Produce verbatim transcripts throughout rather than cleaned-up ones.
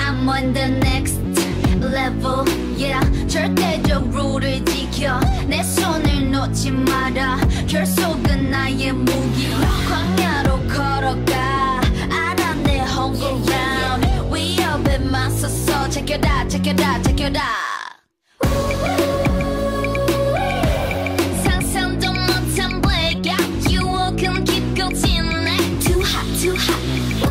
I'm on the next level, yeah. 절대적 룰을 지켜 내 손을 놓지 마라. 결속은 나의 무기. 광야로 걸어가 알아 내 home ground. 위협에 맞서서 check it out, check it out, check it out. 상상도 못한 blackout 유혹은 깊고 진해. Too hot, too hot.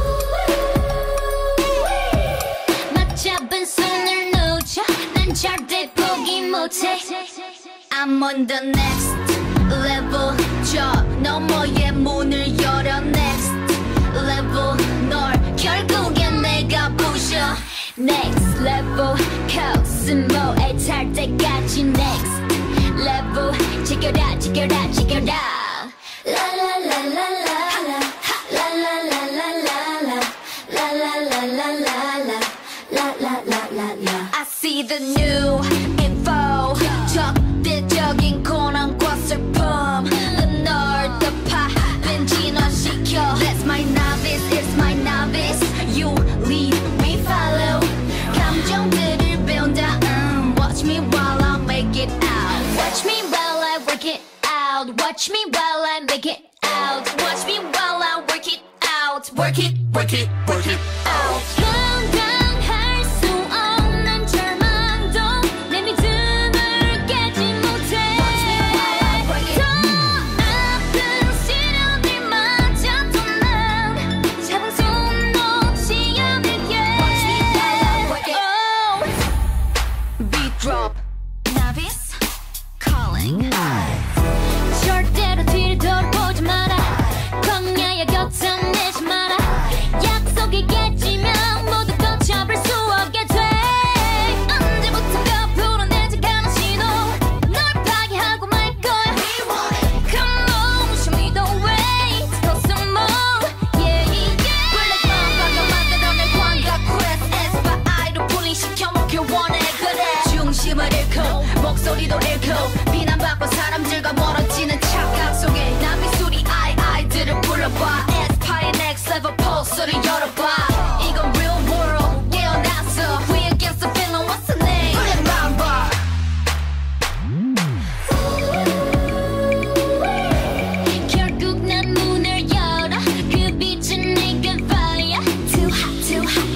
맞잡은 손을 놓쳐 난 절대 포기 못해. I'm on the next level. 저 너머의 문을 열어. Next level. 널 결국엔 내가 부셔. Next level. 코스모에 탈 때까지 next level. Check it out, check it out, check it out. La la la la la la. La la la la la la. La la la la la la. La la la la la. I see the new info. 적대적인 고난과 슬픔. 널 덮아 빈 진화시켜. That's my novice, it's my novice. You lead, we follow. 감정들을 배운다. um, Watch me while I make it out. Watch me while I work it out. Watch me while I make it out. Watch me while I work it out. Work it, work it, work it out. 감당할 수 없는 절망도 내 믿음을 깨지 못해. 더 아픈 시련들마저도 난 잡은 손 놓지 않을게. Oh. Beat drop. Novice calling. 절대로 뒤를 돌아보지 마라. 광야의 곁은 내지 마라. 약속이 깨지면 모두 걷혀볼 수 없게 돼. 언제부턴가 불어내지 않은 신호. 널 파괴하고 말 거야. Come on, show me the way. Go some more, yeah, yeah. Black Mamba가 만들어낸 광각 quest. 에스파 아이로 분리시켜 먹길 원해. 그래 중심을 잃고 목소리도 잃고 비난받고 사람들과 멀어지는 착각 속에 난 미술이 아이 아이들을 불러봐. 에스파의 next level 포스를 열어봐. 이건 real world 깨어났어. We against the feeling, what's the name? Black Mamba. 결국 난 문을 열어. 그 빛은 내게 fire. Too hot, too hot.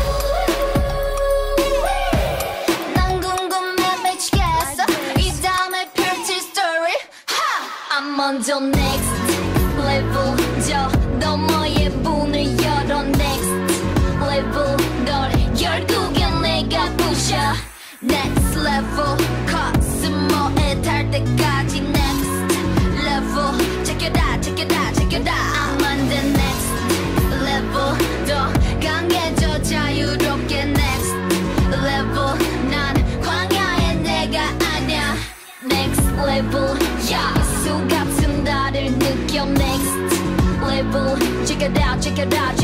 난 궁금해 미치겠어. 이 다음에 펼칠 story. Ha! I'm on the next level. 저 너머의 문을 열어. Next level. 널 결국엔 내가 부셔. Next level. 코스모에 달 때까지 next level. Check it out, check it out, check it out. I'm on the next level. 더 강해져 자유롭게 next level. 난 광야의 내가 아냐. Next level. Yeah. 수 같은 나를 느껴. Next level. Check it out, check it out.